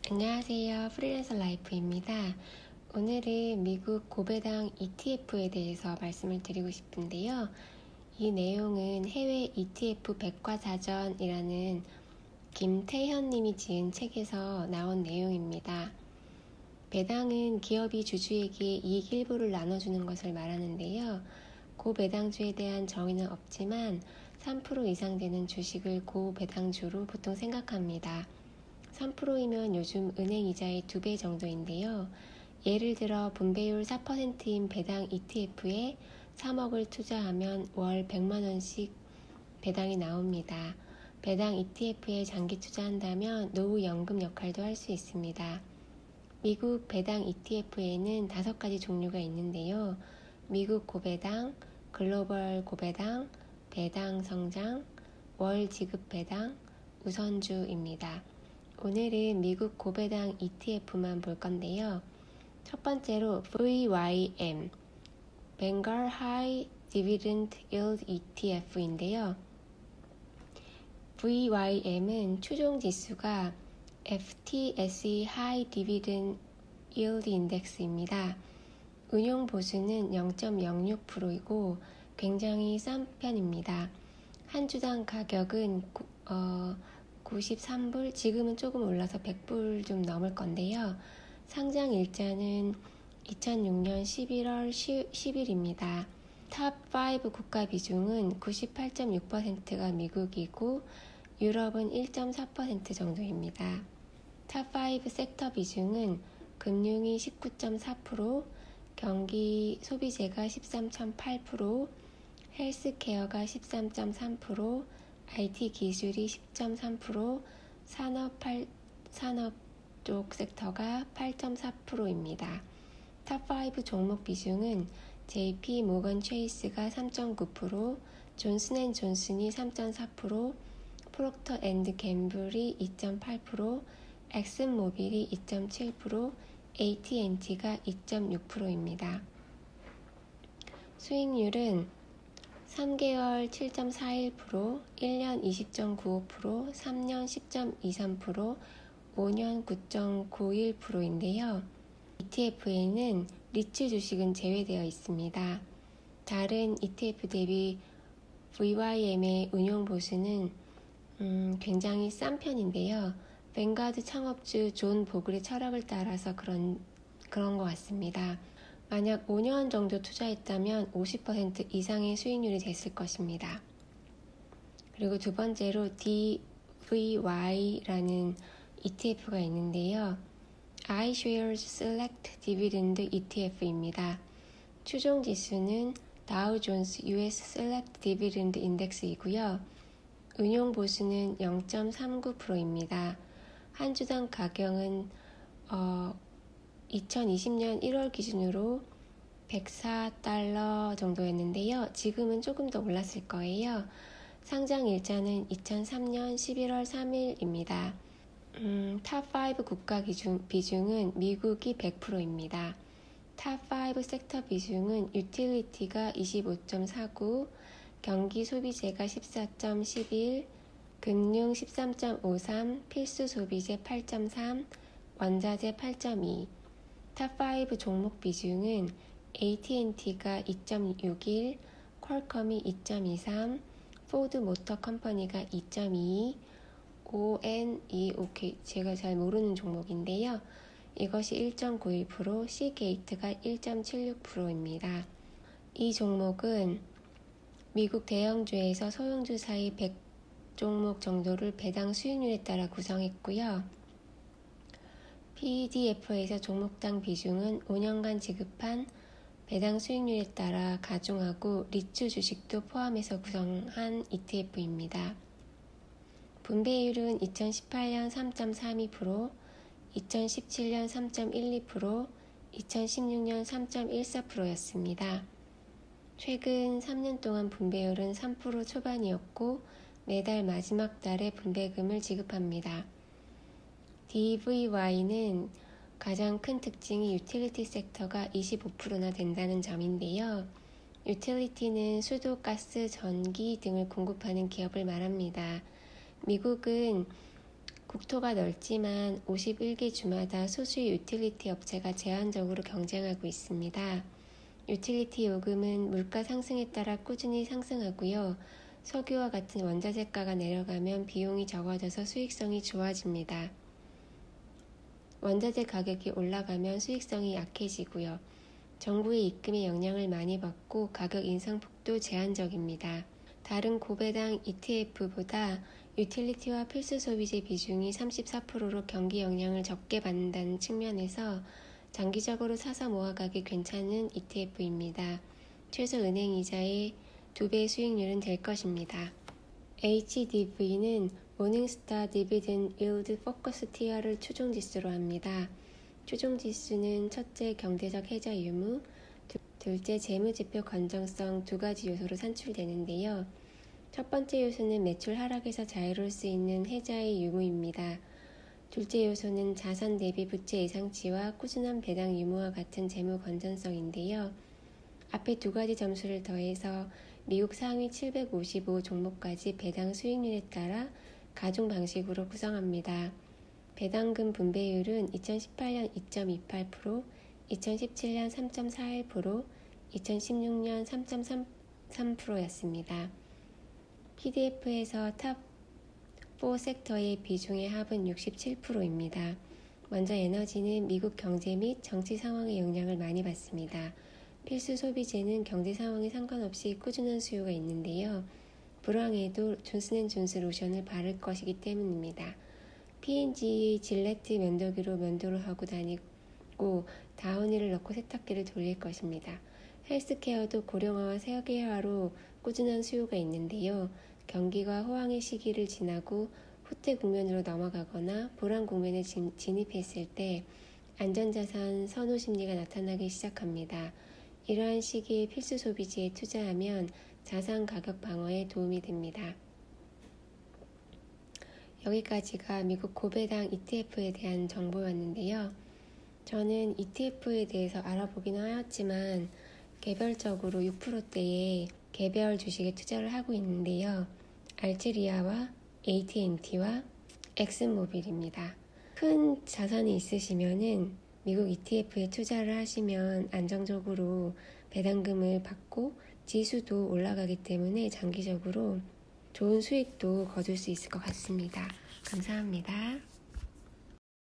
안녕하세요. 프리랜서 라이프입니다. 오늘은 미국 고배당 ETF에 대해서 말씀을 드리고 싶은데요. 이 내용은 해외 ETF 백과사전이라는 김태현 님이 지은 책에서 나온 내용입니다. 배당은 기업이 주주에게 이익 일부를 나눠주는 것을 말하는데요. 고배당주에 대한 정의는 없지만 3% 이상 되는 주식을 고배당주로 보통 생각합니다. 3%이면 요즘 은행 이자의 2배 정도인데요. 예를 들어 분배율 4%인 배당 ETF에 3억을 투자하면 월 100만원씩 배당이 나옵니다. 배당 ETF에 장기 투자한다면 노후연금 역할도 할 수 있습니다. 미국 배당 ETF에는 5가지 종류가 있는데요. 미국 고배당, 글로벌 고배당, 배당 성장, 월 지급 배당, 우선주입니다. 오늘은 미국 고배당 ETF만 볼 건데요. 첫 번째로 VYM, Vanguard High Dividend Yield ETF인데요. VYM은 추종 지수가 FTSE High Dividend Yield Index입니다. 운용 보수는 0.06%이고 굉장히 싼 편입니다. 한 주당 가격은 93불, 지금은 조금 올라서 100불 좀 넘을 건데요. 상장 일자는 2006년 11월 10일입니다. 탑5 국가 비중은 98.6%가 미국이고 유럽은 1.4% 정도입니다. 탑5 섹터 비중은 금융이 19.4%, 경기 소비재가 13.8%, 헬스케어가 13.3%, IT 기술이 10.3%, 산업 쪽 섹터가 8.4%입니다. 탑5 종목 비중은 JP 모건 체이스가 3.9%, 존슨앤존슨이 3.4%, 프록터 앤드 갬블이 2.8%, 엑슨모빌이 2.7%, AT&T가 2.6%입니다. 수익률은 3개월 7.41%, 1년 20.95%, 3년 10.23%, 5년 9.91%인데요. ETF에는 리츠 주식은 제외되어 있습니다. 다른 ETF 대비 VYM의 운용 보수는 굉장히 싼 편인데요. 뱅가드 창업주 존 보글의 철학을 따라서 그런 것 같습니다. 만약 5년 정도 투자했다면 50% 이상의 수익률이 됐을 것입니다. 그리고 두 번째로 DVY라는 ETF가 있는데요. iShares Select Dividend ETF입니다. 추종 지수는 다우 존스 US Select Dividend Index이고요. 운용 보수는 0.39%입니다. 한 주당 가격은 2020년 1월 기준으로 104달러 정도였는데요. 지금은 조금 더 올랐을 거예요. 상장 일자는 2003년 11월 3일입니다. 탑5 국가 비중은 미국이 100%입니다. 탑5 섹터 비중은 유틸리티가 25.49, 경기 소비재가 14.11, 금융 13.53, 필수 소비재 8.3, 원자재 8.2. 탑5 종목 비중은 AT&T가 2.61, 퀄컴이 2.23, 포드 모터 컴퍼니가 2.22, ONE, 제가 잘 모르는 종목인데요. 이것이 1.91%, C게이트가 1.76%입니다. 이 종목은 미국 대형주에서 소형주 사이 100종목 정도를 배당 수익률에 따라 구성했고요. PEDF에서 종목당 비중은 5년간 지급한 배당 수익률에 따라 가중하고 리츠 주식도 포함해서 구성한 ETF입니다. 분배율은 2018년 3.32%, 2017년 3.12%, 2016년 3.14%였습니다. 최근 3년 동안 분배율은 3% 초반이었고 매달 마지막 달에 분배금을 지급합니다. DVY는 가장 큰 특징이 유틸리티 섹터가 25%나 된다는 점인데요. 유틸리티는 수도, 가스, 전기 등을 공급하는 기업을 말합니다. 미국은 국토가 넓지만 51개 주마다 소수의 유틸리티 업체가 제한적으로 경쟁하고 있습니다. 유틸리티 요금은 물가 상승에 따라 꾸준히 상승하고요. 석유와 같은 원자재가가 내려가면 비용이 적어져서 수익성이 좋아집니다. 원자재 가격이 올라가면 수익성이 약해지고요. 정부의 입금에 영향을 많이 받고 가격 인상폭도 제한적입니다. 다른 고배당 ETF보다 유틸리티와 필수 소비재 비중이 34%로 경기 영향을 적게 받는다는 측면에서 장기적으로 사서 모아가기 괜찮은 ETF입니다. 최소 은행이자의 2배 수익률은 될 것입니다. HDV는 모닝스타 디비덴드 일드 포커스 TR을 추종지수로 합니다. 추종지수는 첫째 경제적 해저 유무, 둘째 재무지표 건정성 두 가지 요소로 산출되는데요. 첫 번째 요소는 매출 하락에서 자유로울 수 있는 해자의 유무입니다. 둘째 요소는 자산 대비 부채 예상치와 꾸준한 배당 유무와 같은 재무 건전성인데요. 앞에 두 가지 점수를 더해서 미국 상위 755 종목까지 배당 수익률에 따라 가중 방식으로 구성합니다. 배당금 분배율은 2018년 2.28%, 2017년 3.41%, 2016년 3.33%였습니다. PDF에서 탑 4 섹터의 비중의 합은 67%입니다. 먼저 에너지는 미국 경제 및 정치 상황의 영향을 많이 받습니다. 필수 소비재는 경제 상황에 상관없이 꾸준한 수요가 있는데요. 불황에도 존슨앤존슨 로션을 바를 것이기 때문입니다. P&G의 질레트 면도기로 면도를 하고 다니고 다우니를 넣고 세탁기를 돌릴 것입니다. 헬스케어도 고령화와 세계화로 꾸준한 수요가 있는데요. 경기가 호황의 시기를 지나고 후퇴 국면으로 넘어가거나 불황 국면에 진입했을 때 안전자산 선호 심리가 나타나기 시작합니다. 이러한 시기에 필수 소비지에 투자하면 자산 가격 방어에 도움이 됩니다. 여기까지가 미국 고배당 ETF에 대한 정보였는데요. 저는 ETF에 대해서 알아보긴 하였지만 개별적으로 6%대의 개별 주식에 투자를 하고 있는데요. 알트리아와 AT&T와 엑슨모빌입니다. 큰 자산이 있으시면은 미국 ETF에 투자를 하시면 안정적으로 배당금을 받고 지수도 올라가기 때문에 장기적으로 좋은 수익도 거둘 수 있을 것 같습니다. 감사합니다.